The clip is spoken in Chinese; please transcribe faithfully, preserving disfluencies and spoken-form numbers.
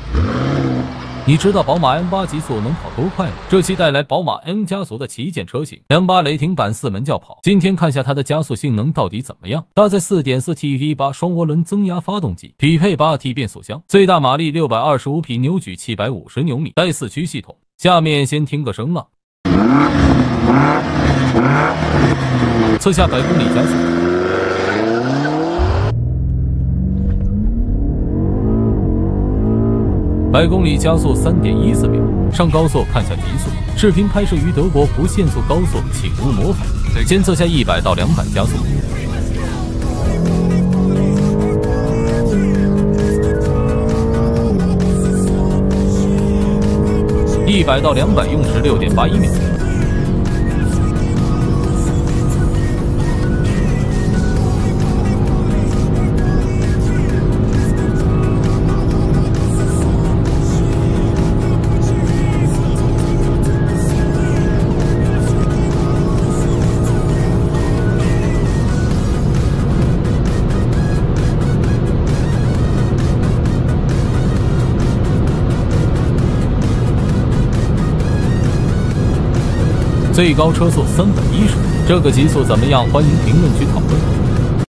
你知道宝马 M 八 极速能跑多快吗？这期带来宝马 M 加速的旗舰车型 M 八 雷霆版四门轿跑。今天看下它的加速性能到底怎么样。搭载 四点四 T V 八 双涡轮增压发动机，匹配 八 T 变速箱，最大马力六百二十五匹，扭矩七百五十牛米，带四驱系统。下面先听个声浪，测下百公里加速。百公里加速 三点一四秒，上高速看下极速。视频拍摄于德国不限速高速，请勿模仿。先测下一百到两百加速。一百到两百用时 六点八一秒。最高车速三百一十，这个极速怎么样？欢迎评论区讨论。